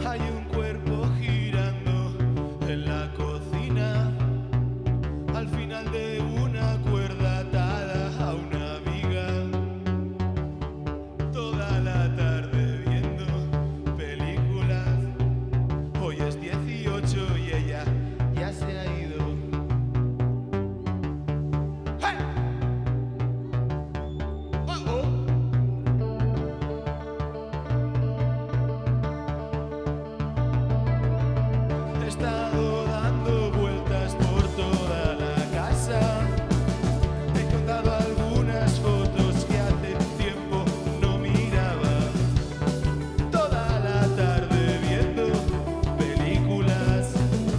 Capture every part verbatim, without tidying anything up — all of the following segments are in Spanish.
Hay un cuerpo girando en la cocina, al final de una cuerda atada a una viga. Toda la tarde viendo películas. Hoy es dieciocho y ella ya se ha ido. ¡Hey! ¡Oh, oh! He estado dando vueltas por toda la casa. He contado algunas fotos que hace tiempo no miraba. Toda la tarde viendo películas.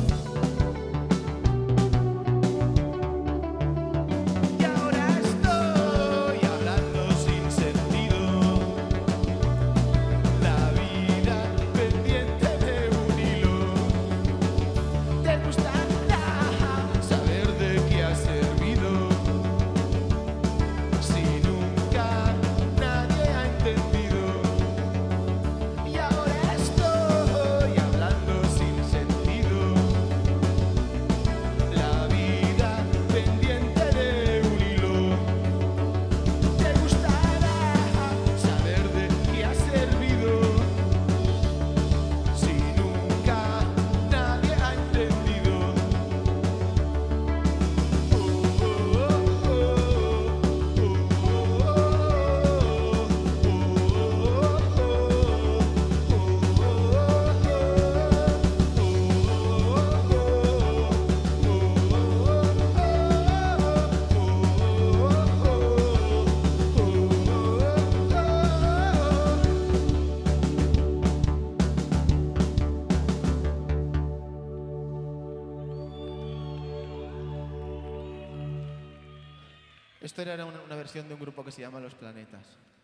Y ahora estoy hablando sin sentido. La vida pendiente de un hilo. ¿Te gustaría saber de qué ha servido? Si nunca nadie ha entendido. Y ahora estoy hablando sin sentido. La vida pendiente de un hilo. ¿Te gustará saber de qué ha servido? Si nunca nadie ha entendido. Esto era una, una versión de un grupo que se llama Los Planetas.